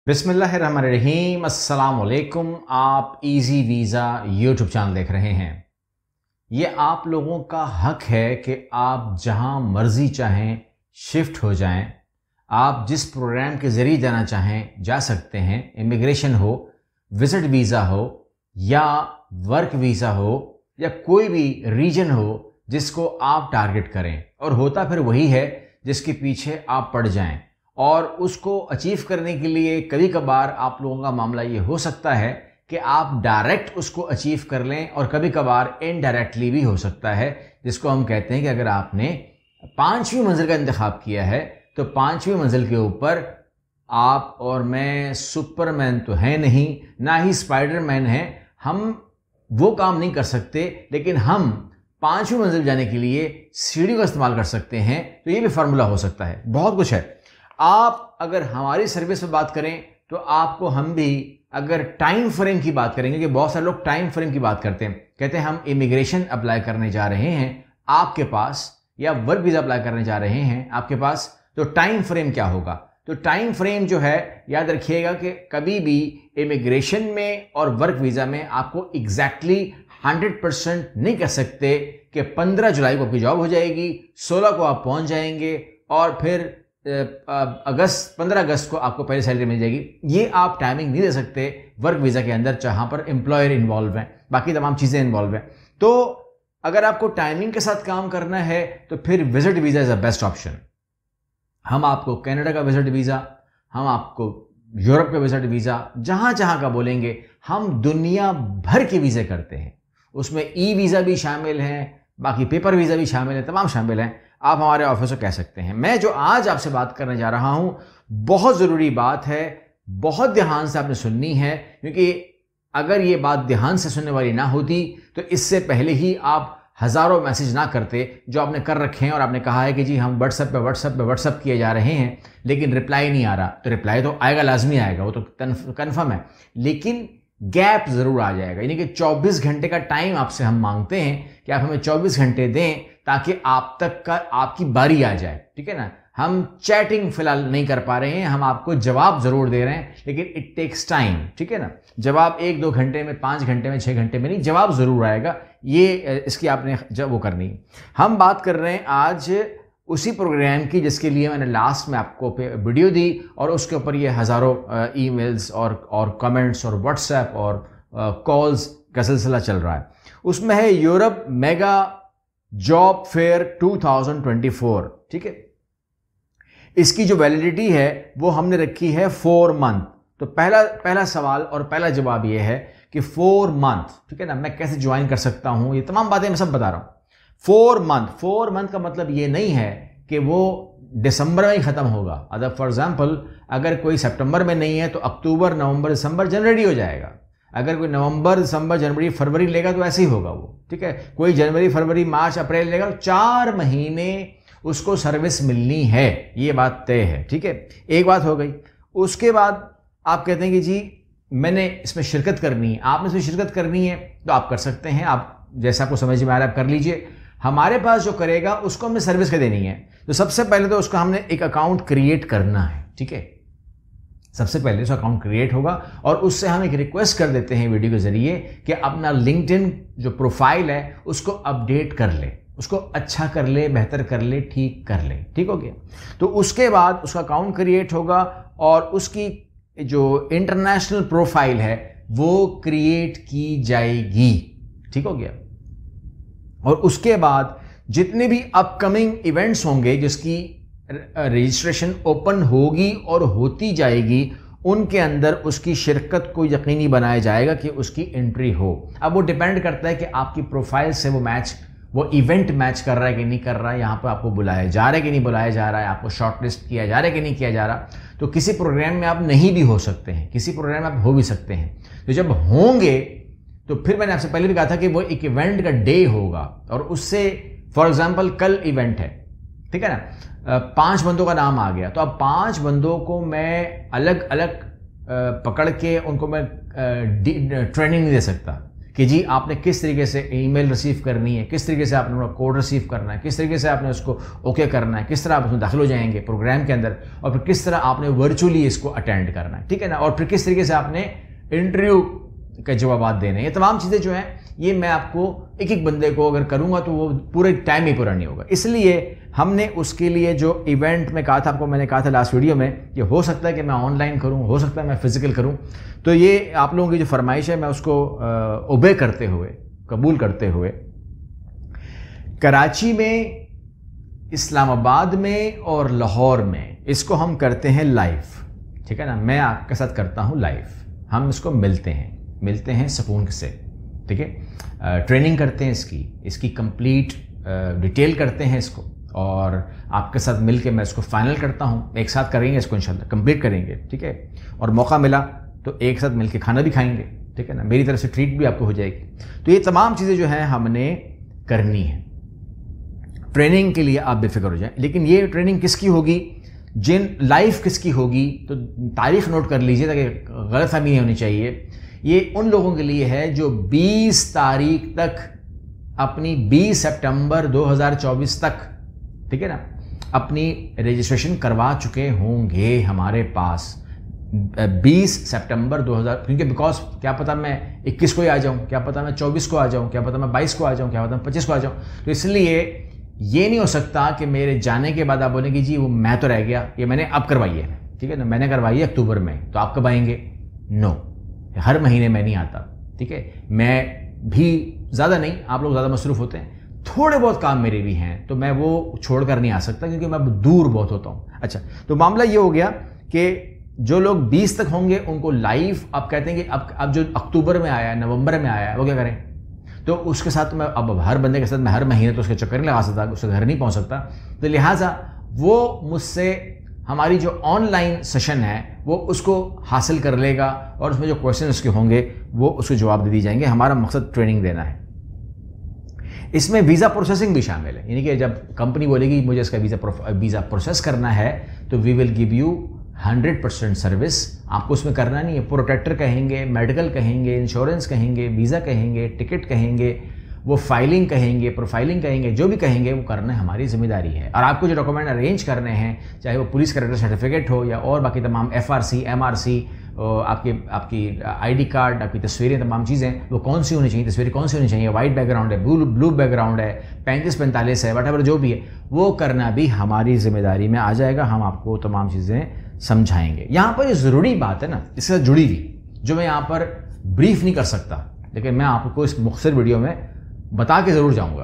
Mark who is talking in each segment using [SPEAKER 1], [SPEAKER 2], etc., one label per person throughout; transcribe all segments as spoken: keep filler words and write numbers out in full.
[SPEAKER 1] बिस्मिल्लाहिर्रहमानिर्रहीम, अस्सलाम वालेकुम। आप इजी वीज़ा यूट्यूब चैनल देख रहे हैं। ये आप लोगों का हक है कि आप जहां मर्जी चाहें शिफ्ट हो जाएं। आप जिस प्रोग्राम के ज़रिए जाना चाहें जा सकते हैं। इमिग्रेशन हो, विज़िट वीज़ा हो या वर्क वीज़ा हो या कोई भी रीजन हो जिसको आप टारगेट करें, और होता फिर वही है जिसके पीछे आप पड़ जाएं। और उसको अचीव करने के लिए कभी कभार आप लोगों का मामला ये हो सकता है कि आप डायरेक्ट उसको अचीव कर लें, और कभी कभार इनडायरेक्टली भी हो सकता है, जिसको हम कहते हैं कि अगर आपने पांचवी मंजिल का इंतखाब किया है तो पांचवी मंजिल के ऊपर आप और मैं सुपरमैन तो है नहीं, ना ही स्पाइडरमैन है, हम वो काम नहीं कर सकते, लेकिन हम पांचवी मंजिल जाने के लिए सीढ़ी का इस्तेमाल कर सकते हैं। तो ये भी फार्मूला हो सकता है, बहुत कुछ है। आप अगर हमारी सर्विस पे बात करें तो आपको हम भी अगर टाइम फ्रेम की बात करेंगे, कि बहुत सारे लोग टाइम फ्रेम की बात करते हैं, कहते हैं हम इमिग्रेशन अप्लाई करने जा रहे हैं आपके पास, या वर्क वीज़ा अप्लाई करने जा रहे हैं आपके पास, तो टाइम फ्रेम क्या होगा। तो टाइम फ्रेम जो है, याद रखिएगा कि कभी भी इमिग्रेशन में और वर्क वीज़ा में आपको एग्जैक्टली हंड्रेड परसेंट नहीं कह सकते कि पंद्रह जुलाई को आपकी जॉब हो जाएगी, सोलह को आप पहुंच जाएंगे और फिर अगस्त पंद्रह अगस्त को आपको पहली सैलरी मिल जाएगी। ये आप टाइमिंग नहीं दे सकते वर्क वीज़ा के अंदर, जहां पर एम्प्लॉयर इन्वॉल्व है, बाकी तमाम चीज़ें इन्वॉल्व हैं। तो अगर आपको टाइमिंग के साथ काम करना है तो फिर visit visa is a best option. हम आपको कनाडा का विजिट वीज़ा, हम आपको यूरोप का विजिट वीज़ा, जहां जहां का बोलेंगे, हम दुनिया भर के वीज़े करते हैं। उसमें ई वीज़ा भी शामिल है, बाकी पेपर वीज़ा भी शामिल है, तमाम शामिल हैं। आप हमारे ऑफिस को कह सकते हैं। मैं जो आज आपसे बात करने जा रहा हूं बहुत ज़रूरी बात है, बहुत ध्यान से आपने सुननी है, क्योंकि अगर ये बात ध्यान से सुनने वाली ना होती तो इससे पहले ही आप हज़ारों मैसेज ना करते जो आपने कर रखे हैं, और आपने कहा है कि जी हम व्हाट्सएप पे व्हाट्सएप पे व्हाट्सएप किए जा रहे हैं लेकिन रिप्लाई नहीं आ रहा। तो रिप्लाई तो आएगा, लाजमी आएगा, वो तो कन्फर्म है, लेकिन गैप ज़रूर आ जाएगा। यानी कि चौबीस घंटे का टाइम आपसे हम मांगते हैं कि आप हमें चौबीस घंटे दें ताकि आप तक का आपकी बारी आ जाए, ठीक है ना। हम चैटिंग फिलहाल नहीं कर पा रहे हैं, हम आपको जवाब जरूर दे रहे हैं, लेकिन इट टेक्स टाइम, ठीक है ना। जवाब एक दो घंटे में, पाँच घंटे में, छः घंटे में नहीं, जवाब जरूर आएगा। ये इसकी आपने जब वो करनी है। हम बात कर रहे हैं आज उसी प्रोग्राम की जिसके लिए मैंने लास्ट में आपको वीडियो दी, और उसके ऊपर ये हज़ारों ईमेल्स और और कमेंट्स और व्हाट्सएप और कॉल्स का सिलसिला चल रहा है। उसमें है यूरोप मेगा जॉब फेयर दो हज़ार चौबीस, ठीक है। इसकी जो वैलिडिटी है वो हमने रखी है फोर मंथ। तो पहला पहला सवाल और पहला जवाब ये है कि फोर मंथ, ठीक है ना, मैं कैसे ज्वाइन कर सकता हूं, ये तमाम बातें मैं सब बता रहा हूं। फोर मंथ फोर मंथ का मतलब ये नहीं है कि वो दिसंबर में ही खत्म होगा। अगर फॉर एग्जाम्पल अगर कोई सितंबर में नहीं है तो अक्टूबर, नवंबर, दिसंबर, जनवरी हो जाएगा। अगर कोई नवंबर, दिसंबर, जनवरी, फरवरी लेगा तो ऐसे ही होगा वो, ठीक है। कोई जनवरी, फरवरी, मार्च, अप्रैल लेगा तो चार महीने उसको सर्विस मिलनी है, ये बात तय है, ठीक है। एक बात हो गई। उसके बाद आप कहते हैं कि जी मैंने इसमें शिरकत करनी है, आपने इसमें शिरकत करनी है तो आप कर सकते हैं, आप जैसा आपको समझ में आ रहा है आप कर लीजिए। हमारे पास जो करेगा उसको हमने सर्विस के देनी है, तो सबसे पहले तो उसका हमने एक अकाउंट क्रिएट करना है, ठीक है। सबसे पहले उसका अकाउंट क्रिएट होगा और उससे हम एक रिक्वेस्ट कर देते हैं वीडियो के जरिए कि अपना लिंक्डइन जो प्रोफाइल है उसको अपडेट कर ले, उसको अच्छा कर ले, बेहतर कर ले, ठीक कर ले, ठीक हो गया। तो उसके बाद उसका अकाउंट क्रिएट होगा और उसकी जो इंटरनेशनल प्रोफाइल है वो क्रिएट की जाएगी, ठीक हो गया। और उसके बाद जितने भी अपकमिंग इवेंट्स होंगे जिसकी रजिस्ट्रेशन ओपन होगी और होती जाएगी, उनके अंदर उसकी शिरकत को यकीनी बनाया जाएगा कि उसकी एंट्री हो। अब वो डिपेंड करता है कि आपकी प्रोफाइल से वो मैच वो इवेंट मैच कर रहा है कि नहीं कर रहा है, यहाँ पर आपको बुलाया जा रहा है कि नहीं बुलाया जा रहा है, आपको शॉर्टलिस्ट किया जा रहा है कि नहीं किया जा रहा। तो किसी प्रोग्राम में आप नहीं भी हो सकते हैं, किसी प्रोग्राम में आप हो भी सकते हैं। तो जब होंगे तो फिर मैंने आपसे पहले भी कहा था कि वो एक इवेंट का डे होगा, और उससे फॉर एग्जाम्पल कल इवेंट है, ठीक है ना, पांच बंदों का नाम आ गया, तो अब पांच बंदों को मैं अलग अलग पकड़ के उनको मैं ट्रेनिंग नहीं दे सकता, कि जी आपने किस तरीके से ईमेल रिसीव करनी है, किस तरीके से आपने कोड रिसीव करना है, किस तरीके से आपने उसको ओके करना है, किस तरह आप उसमें दाखिल हो जाएंगे प्रोग्राम के अंदर, और फिर किस तरह आपने वर्चुअली इसको अटेंड करना है, ठीक है ना, और फिर किस तरीके से आपने इंटरव्यू के जवाब देने हैं। ये तमाम चीज़ें जो हैं ये मैं आपको एक एक बंदे को अगर करूंगा तो वो पूरे टाइम ही पूरा नहीं होगा। इसलिए हमने उसके लिए जो इवेंट में कहा था, आपको मैंने कहा था लास्ट वीडियो में, ये हो सकता है कि मैं ऑनलाइन करूं, हो सकता है मैं फिजिकल करूं। तो ये आप लोगों की जो फरमाइश है मैं उसको ओबे करते हुए, कबूल करते हुए, कराची में, इस्लामाबाद में और लाहौर में इसको हम करते हैं लाइव, ठीक है ना। मैं आपके साथ करता हूँ लाइव, हम इसको मिलते हैं मिलते हैं सुकून से, ठीक है। ट्रेनिंग करते हैं इसकी इसकी कंप्लीट डिटेल करते हैं इसको, और आपके साथ मिलके मैं इसको फाइनल करता हूँ। एक साथ करेंगे इसको इंशाल्लाह, कंप्लीट करेंगे, ठीक है। और मौका मिला तो एक साथ मिलके खाना भी खाएंगे, ठीक है ना, मेरी तरफ से ट्रीट भी आपको हो जाएगी। तो ये तमाम चीज़ें जो हैं हमने करनी है ट्रेनिंग के लिए, आप बेफिक्र हो जाएं। लेकिन ये ट्रेनिंग किसकी होगी, जिन लाइफ किसकी होगी, तो तारीख नोट कर लीजिए ताकि गलतफहमी नहीं होनी चाहिए। ये उन लोगों के लिए है जो बीस तारीख तक अपनी बीस सितंबर दो हज़ार चौबीस तक, ठीक है ना, अपनी रजिस्ट्रेशन करवा चुके होंगे हमारे पास बीस सितंबर दो हज़ार, क्योंकि बिकॉज क्या पता मैं इक्कीस को ही आ जाऊं, क्या पता मैं चौबीस को आ जाऊं, क्या पता मैं बाईस को आ जाऊं, क्या पता मैं पच्चीस को आ जाऊं। तो इसलिए ये नहीं हो सकता कि मेरे जाने के बाद आप बोलें कि जी वो मैं तो रह गया, ये मैंने अब करवाई है, ठीक है ना, मैंने करवाई है अक्टूबर में, तो आप कब आएंगे? नो, हर महीने मैं नहीं आता, ठीक है। मैं भी ज़्यादा नहीं, आप लोग ज़्यादा मसरूफ़ होते हैं, थोड़े बहुत काम मेरे भी हैं, तो मैं वो छोड़ कर नहीं आ सकता क्योंकि मैं दूर बहुत होता हूँ। अच्छा, तो मामला ये हो गया कि जो लोग बीस तक होंगे उनको लाइव, आप कहते हैं कि अब अब जो अक्टूबर में आया है, नवंबर में आया है, वो क्या करें? तो उसके साथ मैं अब हर बंदे के साथ मैं हर महीने तो उसके चक्कर नहीं लगा सकता, उसके घर नहीं पहुँच सकता। तो लिहाजा वो मुझसे हमारी जो ऑनलाइन सेशन है वो उसको हासिल कर लेगा, और उसमें जो क्वेश्चन उसके होंगे वो उसको जवाब दे दिए जाएंगे। हमारा मकसद ट्रेनिंग देना है। इसमें वीज़ा प्रोसेसिंग भी शामिल है, यानी कि जब कंपनी बोलेगी मुझे इसका वीज़ा वीज़ा प्रोसेस करना है तो we will give you hundred percent service. आपको उसमें करना नहीं है, प्रोटेक्टर कहेंगे, मेडिकल कहेंगे, इंश्योरेंस कहेंगे, वीज़ा कहेंगे, टिकट कहेंगे, वो फाइलिंग कहेंगे, प्रोफाइलिंग कहेंगे, जो भी कहेंगे वो करना हमारी जिम्मेदारी है। और आपको जो डॉक्यूमेंट अरेंज करने हैं, चाहे वो पुलिस कैरेक्टर सर्टिफिकेट हो या और बाकी तमाम F R C, M R C, आपकी आपकी आईडी कार्ड, आपकी तस्वीरें, तमाम चीज़ें वो कौन सी होनी चाहिए, तस्वीरें कौन सी होनी चाहिए, वाइट बैकग्राउंड है, ब्लू ब्लू बैकग्राउंड है, पैंतीस पैंतालीस है, वट जो भी है वो करना भी हमारी जिम्मेदारी में आ जाएगा। हम आपको तमाम चीज़ें समझाएंगे। यहाँ पर ये ज़रूरी बात है ना, इसके साथ जुड़ी हुई, जो मैं यहाँ पर ब्रीफ नहीं कर सकता, लेकिन मैं आपको इस मुख्तसर वीडियो में बता के ज़रूर जाऊँगा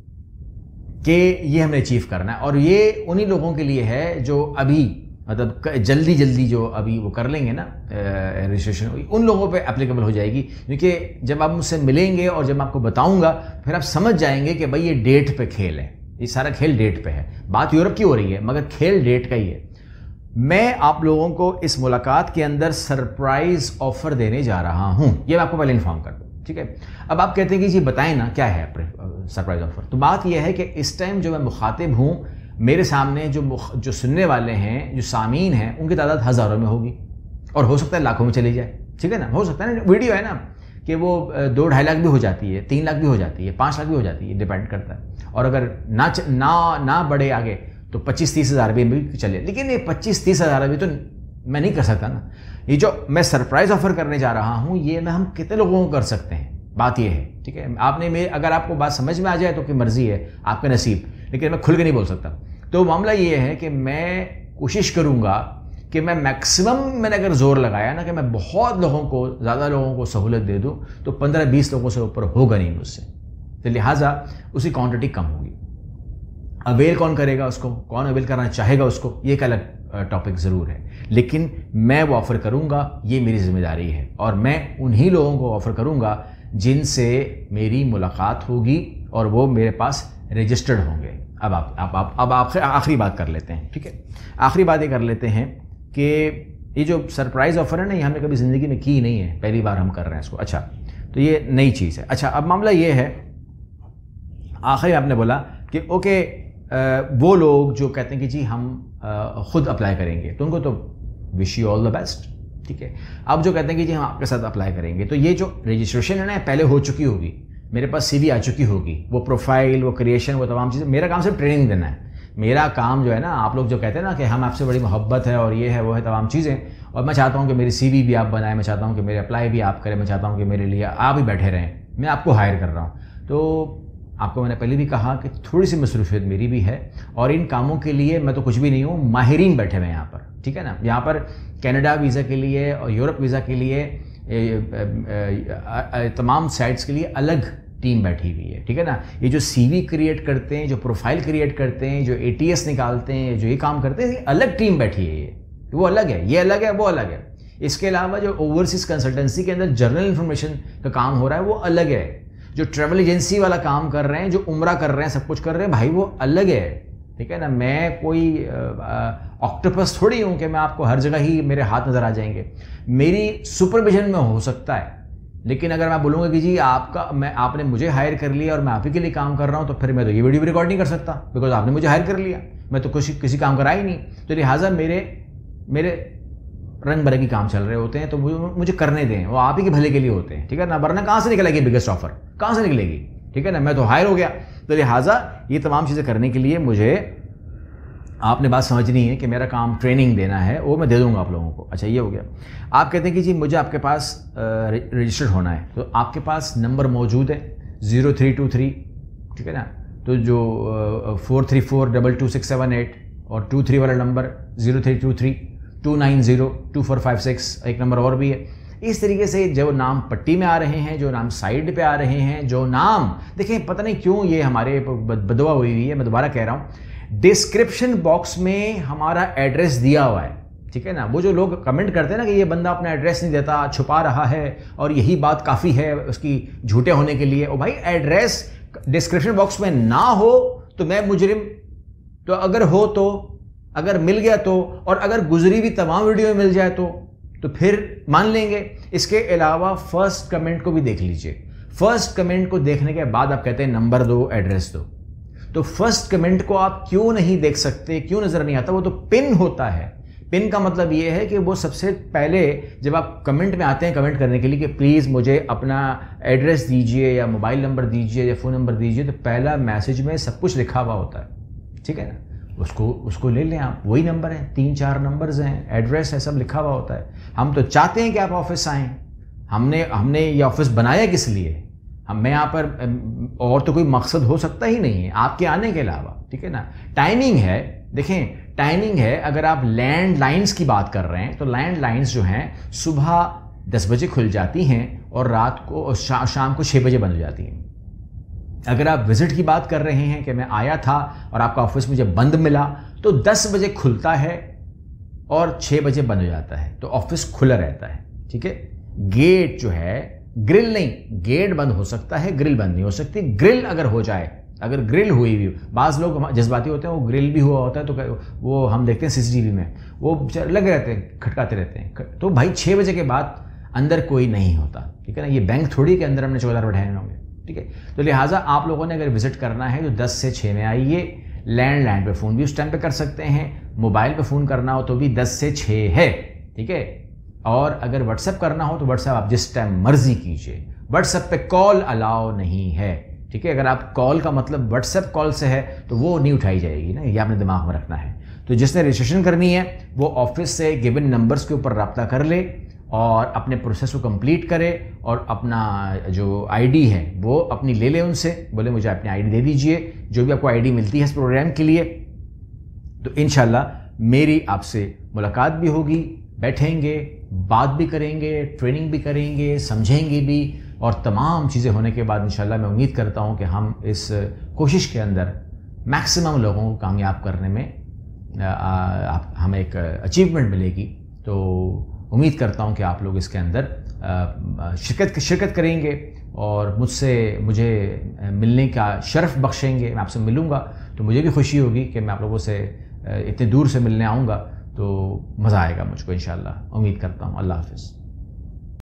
[SPEAKER 1] कि ये हमने अचीव करना है। और ये उन्हीं लोगों के लिए है जो अभी मतलब जल्दी जल्दी जो अभी वो कर लेंगे ना रजिस्ट्रेशन, उन लोगों पे एप्लीकेबल हो जाएगी। क्योंकि जब आप मुझसे मिलेंगे और जब मैं आपको बताऊंगा फिर आप समझ जाएंगे कि भाई ये डेट पे खेल है, ये सारा खेल डेट पे है। बात यूरोप की हो रही है मगर खेल डेट का ही है। मैं आप लोगों को इस मुलाकात के अंदर सरप्राइज ऑफर देने जा रहा हूं, ये मैं आपको पहले इन्फॉर्म कर दूं, ठीक है। अब आप कहते हैं कि जी बताएं ना क्या है सरप्राइज ऑफर। तो बात यह है कि इस टाइम जो मैं मुखातिब हूं, मेरे सामने जो जो सुनने वाले हैं, जो सामीन हैं, उनकी तादाद हज़ारों में होगी और हो सकता है लाखों में चली जाए, ठीक है ना। हो सकता है ना, वीडियो है ना कि वो दो ढाई लाख भी हो जाती है, तीन लाख भी हो जाती है, पाँच लाख भी हो जाती है, डिपेंड करता है। और अगर ना ना ना बढ़े आगे तो पच्चीस तीस हज़ार भी चले। लेकिन ये पच्चीस तीस हज़ार अभी तो मैं नहीं कर सकता ना। ये जो मैं सरप्राइज ऑफर करने जा रहा हूँ ये मैं हम कितने लोगों को कर सकते हैं, बात ये है, ठीक है। आपने मेरे अगर आपको बात समझ में आ जाए तो की मर्जी है, आपका नसीब, लेकिन मैं खुल के नहीं बोल सकता। तो मामला ये है कि मैं कोशिश करूँगा कि मैं मैक्सिमम, मैंने अगर जोर लगाया ना कि मैं बहुत लोगों को, ज़्यादा लोगों को सहूलत दे दूँ तो पंद्रह बीस लोगों से ऊपर होगा नहीं मुझसे, तो लिहाजा उसकी क्वांटिटी कम होगी। अवेल कौन करेगा उसको, कौन अवेल करना चाहेगा उसको, ये एक अलग टॉपिक ज़रूर है, लेकिन मैं वो ऑफ़र करूँगा, ये मेरी जिम्मेदारी है। और मैं उन्हीं लोगों को ऑफ़र करूँगा जिनसे मेरी मुलाकात होगी और वो मेरे पास रजिस्टर्ड होंगे। अब आप आप आप अब आप आखिरी बात कर लेते हैं, ठीक है। आखिरी बात ये कर लेते हैं कि ये जो सरप्राइज़ ऑफ़र है ना, ये हमने कभी ज़िंदगी में की नहीं है, पहली बार हम कर रहे हैं इसको। अच्छा, तो ये नई चीज़ है। अच्छा, अब मामला ये है, आखिर आपने बोला कि ओके वो लोग जो कहते हैं कि जी हम ख़ुद अप्लाई करेंगे, तो उनको तो wish you all the best, ठीक है। अब जो कहते हैं कि जी हम आपके साथ अप्लाई करेंगे, तो ये जो रजिस्ट्रेशन है ना पहले हो चुकी होगी, मेरे पास सीवी आ चुकी होगी, वो प्रोफाइल, वो क्रिएशन, वो तमाम चीज़ें, मेरा काम सिर्फ ट्रेनिंग देना है। मेरा काम जो है ना, आप लोग जो कहते हैं ना कि हम आपसे बड़ी मोहब्बत है और ये है वो है तमाम चीज़ें, और मैं चाहता हूँ कि मेरी सीवी भी आप बनाएं, मैं चाहता हूँ कि मेरे अप्लाई भी आप करें, मैं चाहता हूँ कि मेरे लिए आप ही बैठे रहें, मैं आपको हायर कर रहा हूँ। तो आपको मैंने पहले भी कहा कि थोड़ी सी मसरूफियत मेरी भी है, और इन कामों के लिए मैं तो कुछ भी नहीं हूँ, माहिरीन बैठे हुए हैं यहाँ पर, ठीक है ना। यहाँ पर कनाडा वीज़ा के लिए और यूरोप वीज़ा के लिए तमाम साइट्स के लिए अलग टीम बैठी हुई है, ठीक है ना। ये जो सीवी क्रिएट करते हैं, जो प्रोफाइल क्रिएट करते हैं, जो एटीएस निकालते हैं, जो ये काम करते हैं, अलग टीम बैठी है। ये वो अलग है, ये अलग है, वो अलग है। इसके अलावा जो ओवरसीज कंसल्टेंसी के अंदर जर्नल इंफॉर्मेशन का काम हो रहा है वो अलग है। जो ट्रैवल एजेंसी वाला काम कर रहे हैं, जो उम्रा कर रहे हैं, सब कुछ कर रहे हैं, भाई वो अलग है, ठीक है ना। मैं कोई ऑक्टोपस थोड़ी हूँ कि मैं आपको हर जगह ही मेरे हाथ नज़र आ जाएंगे। मेरी सुपरविजन में हो सकता है, लेकिन अगर मैं बोलूँगा कि जी आपका मैं आपने मुझे हायर कर लिया और मैं आप ही के लिए काम कर रहा हूँ, तो फिर मैं तो ये वीडियो भी रिकॉर्ड नहीं कर सकता, बिकॉज आपने मुझे हायर कर लिया, मैं तो किसी किसी काम करा ही नहीं। तो लिहाजा मेरे मेरे रंग बिरंगी काम चल रहे होते हैं, तो मुझे करने दें, वो आप ही के भले के लिए होते हैं, ठीक है ना। वरना कहाँ से निकलेगी बिगेस्ट ऑफर, कहाँ से निकलेगी, ठीक है ना। मैं तो हायर हो गया, तो लिहाजा ये तमाम चीज़ें करने के लिए मुझे आपने बात समझनी है कि मेरा काम ट्रेनिंग देना है, वो मैं दे दूंगा आप लोगों को। अच्छा, ये हो गया। आप कहते हैं कि जी मुझे आपके पास रजिस्टर्ड होना है, तो आपके पास नंबर मौजूद है ज़ीरो थ्री टू थ्री, ठीक है ना। तो जो four three four double two six seven eight और टू थ्री वाला number zero three two three two nine zero two four five six, एक नंबर और भी है। इस तरीके से जो नाम पट्टी में आ रहे हैं, जो नाम साइड पे आ रहे हैं, जो नाम देखें, पता नहीं क्यों ये हमारे बदवा हुई हुई है, मैं दोबारा कह रहा हूँ, डिस्क्रिप्शन बॉक्स में हमारा एड्रेस दिया हुआ है, ठीक है ना। वो जो लोग कमेंट करते हैं ना कि ये बंदा अपना एड्रेस नहीं देता, छुपा रहा है, और यही बात काफ़ी है उसकी झूठे होने के लिए। ओ भाई, एड्रेस डिस्क्रिप्शन बॉक्स में ना हो तो मैं मुजरिम, तो अगर हो तो, अगर मिल गया तो, और अगर गुजरी भी तमाम वीडियो में मिल जाए तो तो फिर मान लेंगे। इसके अलावा फर्स्ट कमेंट को भी देख लीजिए। फर्स्ट कमेंट को देखने के बाद आप कहते हैं नंबर दो, एड्रेस दो, तो फर्स्ट कमेंट को आप क्यों नहीं देख सकते, क्यों नजर नहीं आता? वो तो पिन होता है। पिन का मतलब ये है कि वो सबसे पहले जब आप कमेंट में आते हैं कमेंट करने के लिए कि प्लीज़ मुझे अपना एड्रेस दीजिए या मोबाइल नंबर दीजिए या फ़ोन नंबर दीजिए, तो पहला मैसेज में सब कुछ लिखा हुआ होता है, ठीक है ना। उसको उसको ले लें आप, वही नंबर है, तीन चार नंबर्स हैं, एड्रेस है, सब लिखा हुआ होता है। हम तो चाहते हैं कि आप ऑफिस आएँ। हमने हमने ये ऑफिस बनाया किस लिए? हम मैं यहाँ पर और तो कोई मकसद हो सकता ही नहीं है आपके आने के अलावा, ठीक है ना। टाइमिंग है, देखें टाइमिंग है। अगर आप लैंड लाइन्स की बात कर रहे हैं तो लैंड लाइन्स जो हैं सुबह दस बजे खुल जाती हैं और रात को शा, शाम को छः बजे बंद हो जाती हैं। अगर आप विजिट की बात कर रहे हैं कि मैं आया था और आपका ऑफिस मुझे बंद मिला, तो दस बजे खुलता है और छः बजे बंद हो जाता है, तो ऑफिस खुला रहता है, ठीक है। गेट जो है, ग्रिल नहीं, गेट बंद हो सकता है, ग्रिल बंद नहीं हो सकती। ग्रिल अगर हो जाए, अगर ग्रिल हुई भी, बाज़ लोग जज्बाती होते हैं, वो ग्रिल भी हुआ होता है तो वो हम देखते हैं सीसीटीवी में, वो लगे रहते हैं, खटकाते रहते हैं। तो भाई छः बजे के बाद अंदर कोई नहीं होता, ठीक है ना। ये बैंक थोड़ी के अंदर हमने चौकीदार बैठाए होंगे, ठीक है। तो लिहाजा आप लोगों ने अगर विजिट करना है तो दस से छः में आइए। लैंडलाइन पे फ़ोन भी उस टाइम पे कर सकते हैं, मोबाइल पे फ़ोन करना हो तो भी दस से छः है, ठीक है। और अगर व्हाट्सएप करना हो तो व्हाट्सएप आप जिस टाइम मर्जी कीजिए। व्हाट्सएप पे कॉल अलाउ नहीं है, ठीक है। अगर आप कॉल का मतलब व्हाट्सएप कॉल से है तो वो नहीं उठाई जाएगी ना, ये आपने दिमाग में रखना है। तो जिसने रजिस्ट्रेशन करनी है वो ऑफिस से गिवन नंबर्स के ऊपर रब्ता कर ले और अपने प्रोसेस को कंप्लीट करे, और अपना जो आईडी है वो अपनी ले ले उनसे, बोले मुझे अपनी आईडी दे दीजिए, जो भी आपको आईडी मिलती है इस प्रोग्राम के लिए। तो इंशाल्लाह मेरी आपसे मुलाकात भी होगी, बैठेंगे, बात भी करेंगे, ट्रेनिंग भी करेंगे, समझेंगे भी, और तमाम चीज़ें होने के बाद इंशाल्लाह मैं उम्मीद करता हूँ कि हम इस कोशिश के अंदर मैक्सिमम लोगों को कामयाब करने में आप हमें एक अचीवमेंट मिलेगी। तो उम्मीद करता हूँ कि आप लोग इसके अंदर शिरकत शिरकत करेंगे और मुझसे मुझे मिलने का शर्फ बख्शेंगे। मैं आपसे मिलूँगा तो मुझे भी खुशी होगी कि मैं आप लोगों से इतने दूर से मिलने आऊँगा, तो मज़ा आएगा मुझको इंशाल्लाह। उम्मीद करता हूँ। अल्लाह हाफ़िज़।